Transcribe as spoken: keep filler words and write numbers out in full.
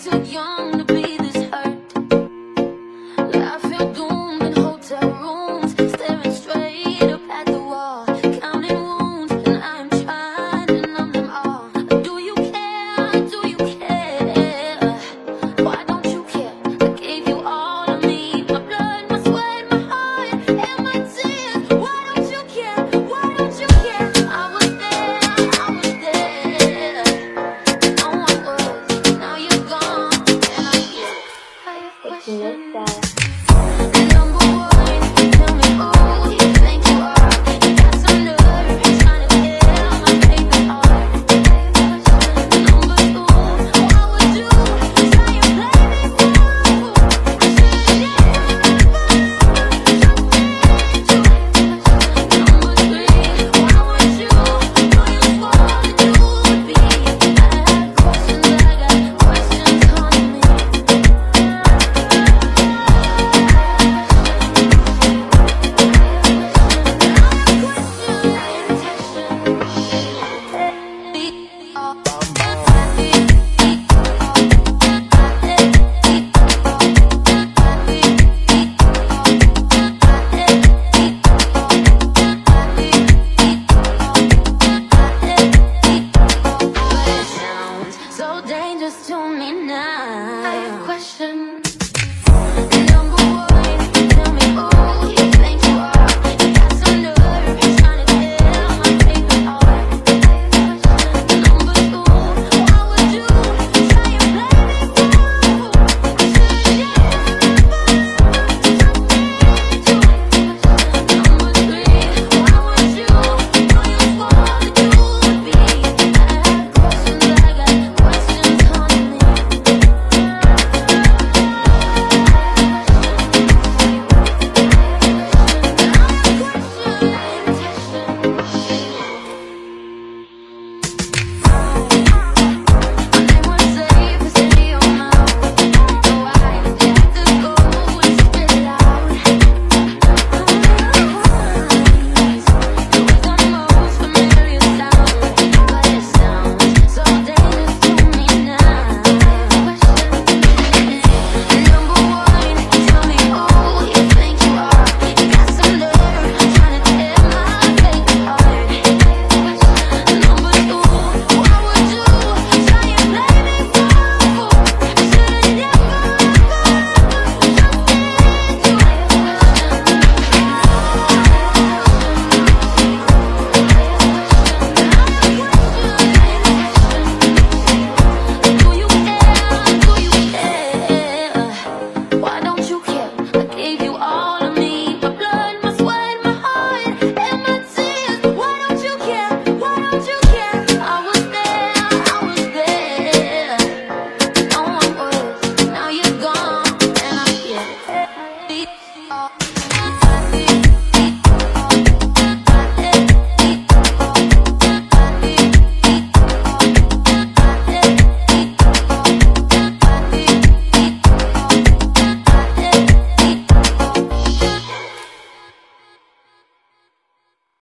too young to be this hurt. I feel doomed in hotel rooms, staring straight up at the wall, counting wounds, and I'm trying to numb them all. Do you care? Do you care? Why don't you care? I gave you all of me, my blood, my sweat, my heart, and my tears. Why don't you care? Why don't you care? I was there, I was there. No one was. Now you're gone, and I get I question. Number one, tell me who you think you are. You got some nerve trying to kill my favorite art. Number two, why would you try and play me fool? I should've Number three, why would you know you swore that you would be? I had questions, I got questions haunting me. So dangerous to me now. I question.